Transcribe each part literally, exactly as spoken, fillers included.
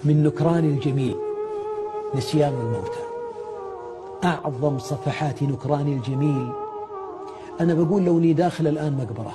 من نكران الجميل نسيان الموتى. أعظم صفحات نكران الجميل، أنا بقول لو اني داخل الآن مقبرة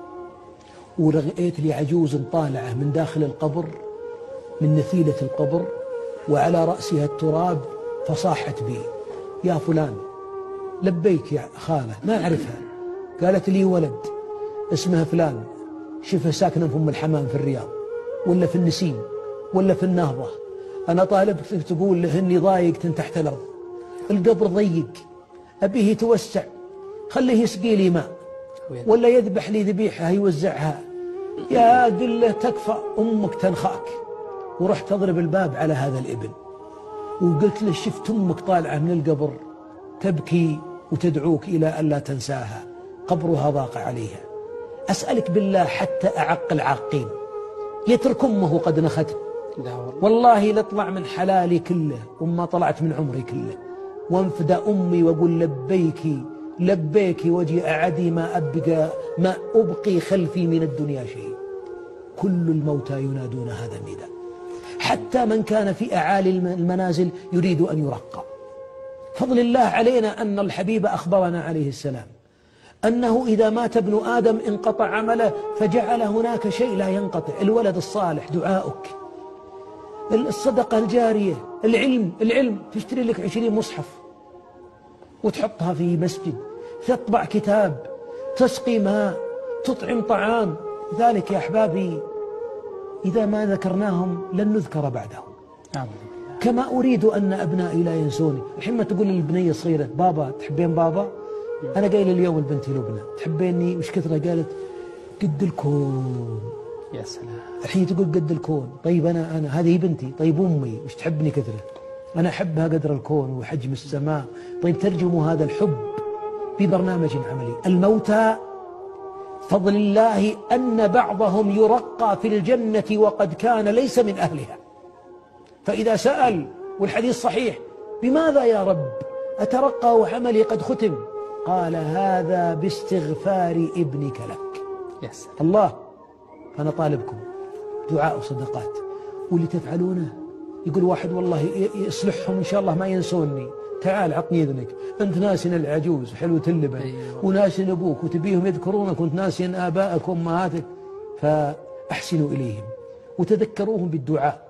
ورأيت لي عجوز طالعة من داخل القبر، من نثيلة القبر، وعلى رأسها التراب، فصاحت بي: يا فلان. لبيك يا خالة، ما أعرفها. قالت لي: ولد اسمها فلان، شوفها ساكنة في أم الحمام في الرياض، ولا في النسيم، ولا في النهضة. أنا طالبتك تقول له إني ضايقت تحت الأرض، القبر ضيق، أبيه يتوسع، خليه يسقي لي ماء، ولا يذبح لي ذبيحة يوزعها. يا قل له تكفى أمك تنخاك. ورحت أضرب الباب على هذا الابن وقلت له: شفت أمك طالعة من القبر تبكي وتدعوك إلى ألا تنساها، قبرها ضاق عليها. أسألك بالله حتى أعق العاقين يترك أمه قد نخته، والله لطلع من حلالي كله وما طلعت من عمري كله، وانفدى أمي وأقول لبيك لبيك وجي أعدي ما أبقى ما أبقي خلفي من الدنيا شيء. كل الموتى ينادون هذا النداء، حتى من كان في أعالي المنازل يريد أن يرقى. فضل الله علينا أن الحبيب أخبرنا عليه السلام أنه إذا مات ابن آدم انقطع عمله، فجعل هناك شيء لا ينقطع: الولد الصالح، دعاؤك، الصدقة الجارية، العلم العلم تشتري لك عشرين مصحف وتحطها في مسجد، تطبع كتاب، تسقي ماء، تطعم طعام. ذلك يا أحبابي إذا ما ذكرناهم لن نذكر بعدهم. كما أريد أن أبنائي لا ينسوني. الحين ما تقول للبنية الصغيرة: بابا تحبين بابا؟ أنا قايل اليوم لبنتي لبنى: تحبيني وش كثرة؟ قالت: قد الكون. يا سلام. الحين تقول قد الكون. طيب أنا أنا هذه بنتي، طيب أمي وش تحبني كثرة؟ أنا أحبها قدر الكون وحجم السماء. طيب ترجموا هذا الحب ببرنامج عملي. الموتى فضل الله أن بعضهم يرقى في الجنة وقد كان ليس من أهلها، فإذا سأل والحديث صحيح: بماذا يا رب أترقى وعملي قد ختم؟ قال: هذا باستغفار ابنك لك. يس. الله، أنا طالبكم دعاء وصدقات، واللي تفعلونه. يقول واحد: والله يصلحهم إن شاء الله ما ينسوني. تعال عطني إذنك، أنت ناسين العجوز حلوة اللبن، أيوة. وناسين أبوك وتبيهم يذكرونك، وأنت ناسين آبائك وأمهاتك، فأحسنوا إليهم وتذكروهم بالدعاء.